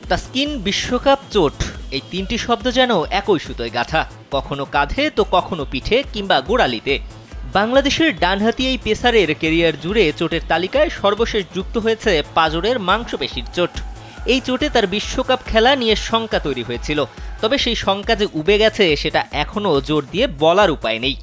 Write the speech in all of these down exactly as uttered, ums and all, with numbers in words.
তাসকিন, বিশ্বকাপ, চোট, এই তিনটি শব্দ যেন একই সুতোয় গাঁথা, কখনো কাঁধে তো কখনো পিঠে কিংবা গোড়ালিতে। বাংলাদেশের ডানহাতি এই পেসারের কেরিয়ার জুড়ে চোটের তালিকায় সর্বশেষ যুক্ত হয়েছে পাঁজরের মাংসপেশির চোট। এই চোটে তার বিশ্বকাপ খেলা নিয়ে শঙ্কা তৈরি হয়েছিল, তবে সেই শঙ্কা যে উবে গেছে সেটা এখনও জোর দিয়ে বলার উপায় নেই।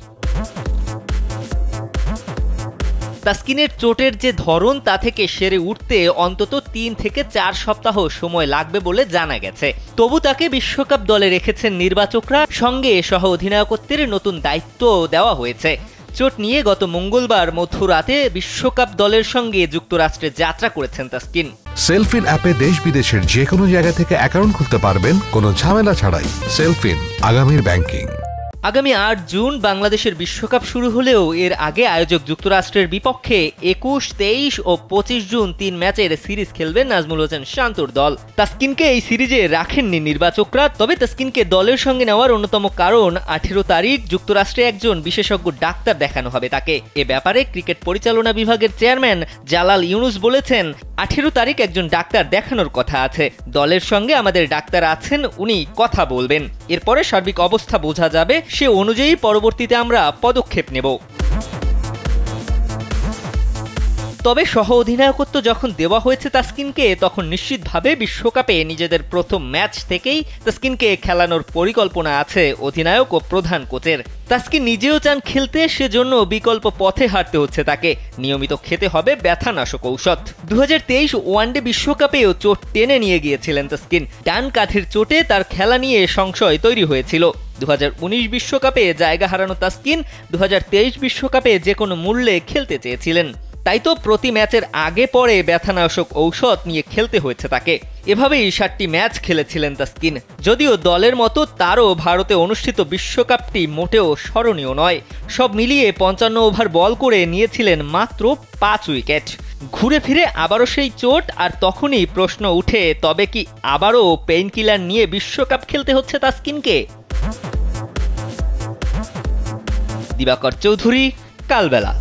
তাসকিনের চোটের যে ধরন তা থেকে সেরে উঠতে অন্তত তিন থেকে চার সপ্তাহ সময় লাগবে বলে জানা গেছে। তবু তাকে বিশ্বকাপ দলে রেখেছেন নির্বাচকরা, সঙ্গে সহ অধিনায়কত্বের নতুন দায়িত্ব দেওয়া হয়েছে। চোট নিয়ে গত মঙ্গলবার মধ্যরাতে বিশ্বকাপ দলের সঙ্গে যুক্তরাষ্ট্রে যাত্রা করেছেন তাসকিন। সেলফিন অ্যাপে দেশ বিদেশের যে কোনো জায়গা থেকে অ্যাকাউন্ট খুলতে পারবেন কোনো ঝামেলা ছাড়াই। সেলফিন, আগামীর ব্যাংকিং। আগামী আট জুন বাংলাদেশের বিশ্বকাপ শুরু হলেও এর আগে আয়োজক যুক্তরাষ্ট্রের বিপক্ষে একুশ, তেইশ ও পঁচিশ জুন তিন ম্যাচের সিরিজ খেলবেন নাজমুল হোসেন শান্তর দল। তাসকিনকে এই সিরিজে রাখেননি নির্বাচকরা, তবে তাসকিনকে দলের সঙ্গে নেওয়ার অন্যতম কারণ আঠেরো তারিখ যুক্তরাষ্ট্রে একজন বিশেষজ্ঞ ডাক্তার দেখানো হবে তাকে। এ ব্যাপারে ক্রিকেট পরিচালনা বিভাগের চেয়ারম্যান জালাল ইউনুস বলেছেন, আঠেরো তারিখ একজন ডাক্তার দেখানোর কথা আছে, দলের সঙ্গে আমাদের ডাক্তার আছেন, উনি কথা বলবেন, এরপরে সার্বিক অবস্থা বোঝা যাবে, সে অনুযায়ী পরবর্তীতে আমরা পদক্ষেপ নেব। তবে সহ অধিনায়কত্ব যখন দেওয়া হয়েছে তাসকিনকে, তখন নিশ্চিতভাবে বিশ্বকাপে নিজেদের প্রথম ম্যাচ থেকেই তাসকিনকে খেলানোর পরিকল্পনা আছে অধিনায়ক ও প্রধান কোচের। তাসকিন নিজেও চান খেলতে, সেজন্য বিকল্প পথে হাঁটতে হচ্ছে তাকে। নিয়মিত খেতে হবে ব্যথানাশক ঔষধ। দু হাজার তেইশ ওয়ানডে বিশ্বকাপেও চোট টেনে নিয়ে গিয়েছিলেন তাসকিন। ডান কাঁধের চোটে তার খেলা নিয়ে সংশয় তৈরি হয়েছিল। দু হাজার উনিশ বিশ্বকাপে জায়গা হারানো তাসকিন দু হাজার তেইশ বিশ্বকাপে যে কোনো মূল্যে খেলতে চেয়েছিলেন। তাই তো প্রতি ম্যাচের আগে পরে ব্যথানাশক ঔষধ নিয়ে খেলতে হয়েছে তাকে। এভাবেই ষাটটি ম্যাচ খেলেছিলেন তাসকিন। যদিও দলের মতো তারও ভারতে অনুষ্ঠিত বিশ্বকাপটি মোটেও স্মরণীয় নয়। সব মিলিয়ে পঞ্চান্ন ওভার বল করে নিয়েছিলেন মাত্র পাঁচ উইকেট। ঘুরে ফিরে আবারও সেই চোট, আর তখনই প্রশ্ন উঠে, তবে কি আবারও পেইন কিলার নিয়ে বিশ্বকাপ খেলতে হচ্ছে তাসকিনকে? দিবাকর চৌধুরী, কালবেলা।